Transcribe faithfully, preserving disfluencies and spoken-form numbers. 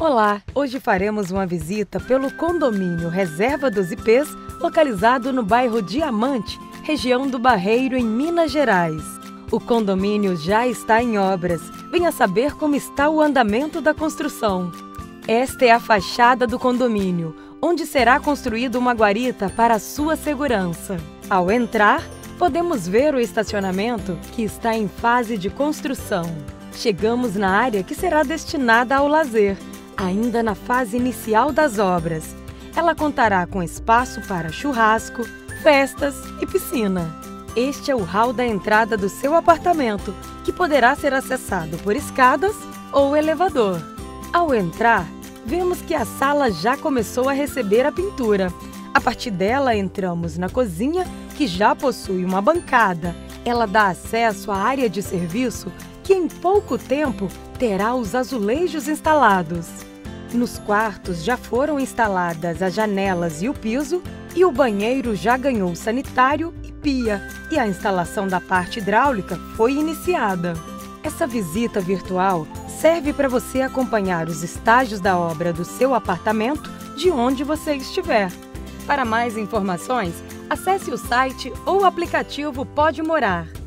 Olá! Hoje faremos uma visita pelo condomínio Reserva dos Ipês, localizado no bairro Diamante, região do Barreiro, em Minas Gerais. O condomínio já está em obras. Venha saber como está o andamento da construção. Esta é a fachada do condomínio, onde será construída uma guarita para a sua segurança. Ao entrar, podemos ver o estacionamento, que está em fase de construção. Chegamos na área que será destinada ao lazer, ainda na fase inicial das obras. Ela contará com espaço para churrasco, festas e piscina. Este é o hall da entrada do seu apartamento, que poderá ser acessado por escadas ou elevador. Ao entrar, vemos que a sala já começou a receber a pintura. A partir dela, entramos na cozinha, que já possui uma bancada. Ela dá acesso à área de serviço, que em pouco tempo terá os azulejos instalados. Nos quartos já foram instaladas as janelas e o piso, e o banheiro já ganhou sanitário e pia, e a instalação da parte hidráulica foi iniciada. Essa visita virtual serve para você acompanhar os estágios da obra do seu apartamento de onde você estiver. Para mais informações, acesse o site ou o aplicativo Pode Morar.